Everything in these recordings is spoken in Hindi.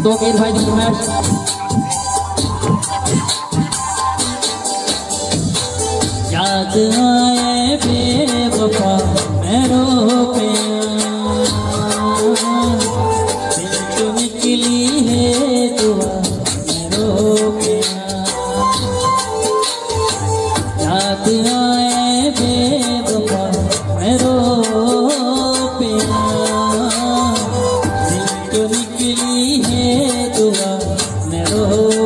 तो मीर भाई जी फरमाइश। याद आए बेवफा मैं रो दिल तो निकली है दुआ मैं रो याद आए बेवफा मैं रो दिल तो निकली है दुआ मैं रो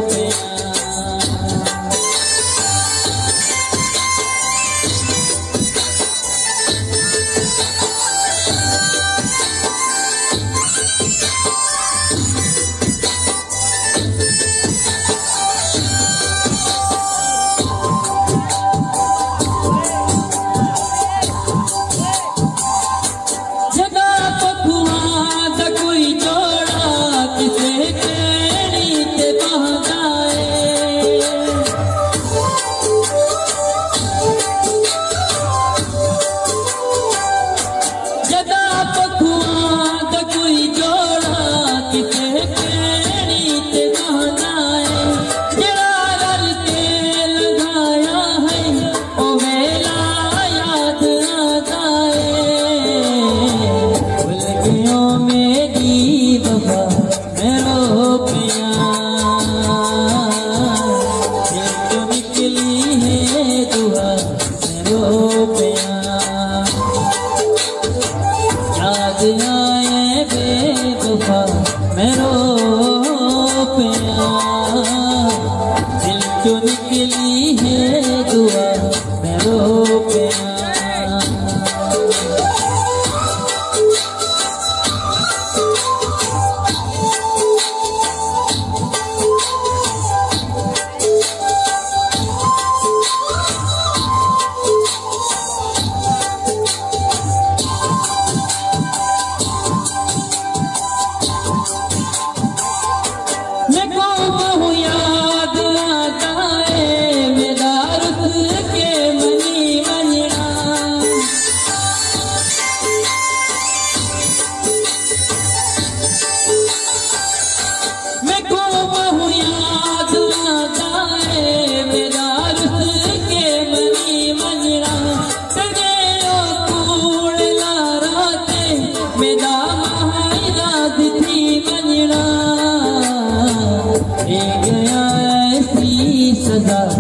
मैं रो पिया दिल क्यों निकली है दुआ मैं रो पिया। गया ऐसी सदा